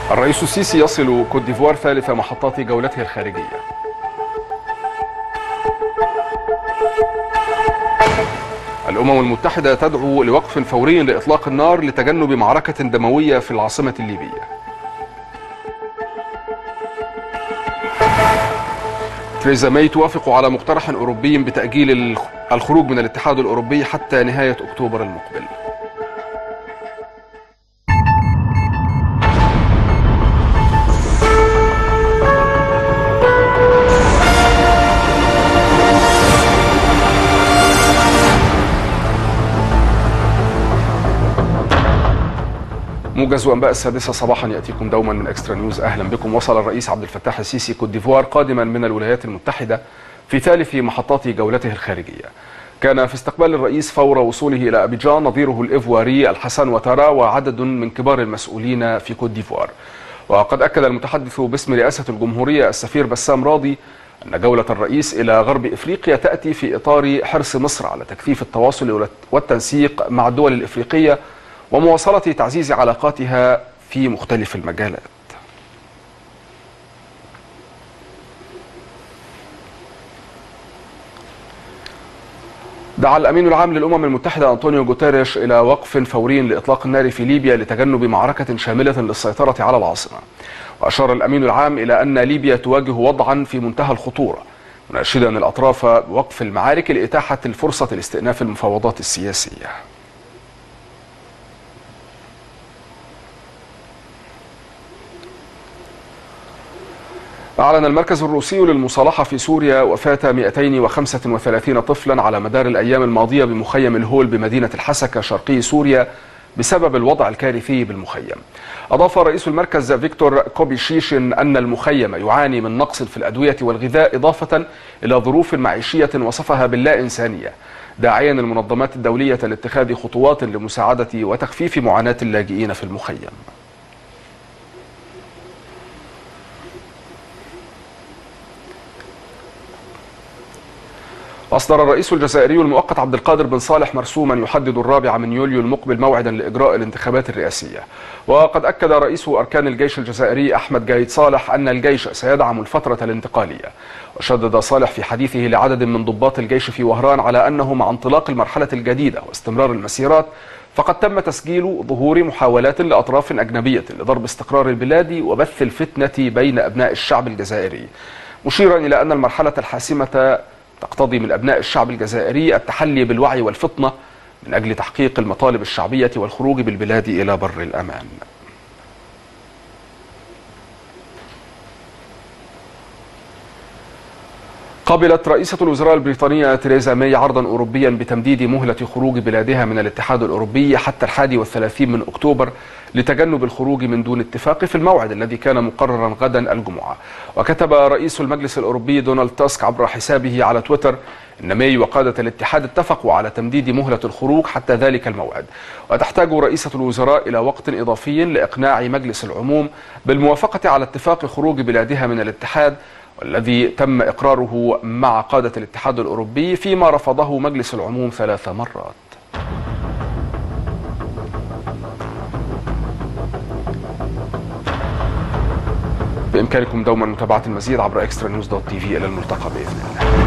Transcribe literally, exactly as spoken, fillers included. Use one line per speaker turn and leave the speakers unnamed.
الرئيس السيسي يصل كوت ديفوار ثالث محطات جولته الخارجية. الأمم المتحدة تدعو لوقف فوري لإطلاق النار لتجنب معركة دموية في العاصمة الليبية. تريزا ماي توافق على مقترح أوروبي بتأجيل الخروج من الاتحاد الأوروبي حتى نهاية أكتوبر المقبل. موجز أنباء السادسة صباحا يأتيكم دوما من إكسترا نيوز. أهلا بكم. وصل الرئيس عبد الفتاح السيسي كوت ديفوار قادما من الولايات المتحدة في ثالث محطات جولته الخارجية. كان في استقبال الرئيس فور وصوله إلى أبيجان نظيره الإيفواري الحسن وتارا وعدد من كبار المسؤولين في كوت ديفوار. وقد أكد المتحدث باسم رئاسة الجمهورية السفير بسام راضي أن جولة الرئيس إلى غرب إفريقيا تأتي في إطار حرص مصر على تكثيف التواصل والتنسيق مع الدول الإفريقية ومواصلة تعزيز علاقاتها في مختلف المجالات. دعا الأمين العام للأمم المتحدة أنطونيو غوتيريش إلى وقف فوري لإطلاق النار في ليبيا لتجنب معركة شاملة للسيطرة على العاصمة. وأشار الأمين العام إلى أن ليبيا تواجه وضعا في منتهى الخطورة، مناشدا الأطراف بوقف المعارك لإتاحة الفرصة لاستئناف المفاوضات السياسية. أعلن المركز الروسي للمصالحة في سوريا وفاة مئتين وخمسة وثلاثين طفلا على مدار الأيام الماضية بمخيم الهول بمدينة الحسكة شرقي سوريا بسبب الوضع الكارثي بالمخيم. أضاف رئيس المركز فيكتور كوبيشيشين أن المخيم يعاني من نقص في الأدوية والغذاء إضافة إلى ظروف معيشية وصفها باللا إنسانية، داعيا المنظمات الدولية لاتخاذ خطوات لمساعدة وتخفيف معاناة اللاجئين في المخيم. أصدر الرئيس الجزائري المؤقت عبد القادر بن صالح مرسوما يحدد الرابع من يوليو المقبل موعدا لإجراء الانتخابات الرئاسية. وقد أكد رئيس أركان الجيش الجزائري أحمد جايد صالح أن الجيش سيدعم الفترة الانتقالية. وشدد صالح في حديثه لعدد من ضباط الجيش في وهران على أنه مع انطلاق المرحلة الجديدة واستمرار المسيرات فقد تم تسجيل ظهور محاولات لأطراف أجنبية لضرب استقرار البلاد وبث الفتنة بين أبناء الشعب الجزائري، مشيرا إلى أن المرحلة الحاسمة تقتضي من أبناء الشعب الجزائري التحلي بالوعي والفطنة من أجل تحقيق المطالب الشعبية والخروج بالبلاد إلى بر الأمان. قبلت رئيسة الوزراء البريطانية تريزا ماي عرضا أوروبيا بتمديد مهلة خروج بلادها من الاتحاد الأوروبي حتى الحادي والثلاثين من أكتوبر لتجنب الخروج من دون اتفاق في الموعد الذي كان مقررا غدا الجمعة. وكتب رئيس المجلس الأوروبي دونالد تاسك عبر حسابه على تويتر إن ماي وقادة الاتحاد اتفقوا على تمديد مهلة الخروج حتى ذلك الموعد، وتحتاج رئيسة الوزراء إلى وقت إضافي لإقناع مجلس العموم بالموافقة على اتفاق خروج بلادها من الاتحاد، والذي تم إقراره مع قادة الاتحاد الأوروبي فيما رفضه مجلس العموم ثلاث مرات. بإمكانكم دوما متابعة المزيد عبر إكسترا نيوز دوت تي في. إلى الملتقى بإذن الله.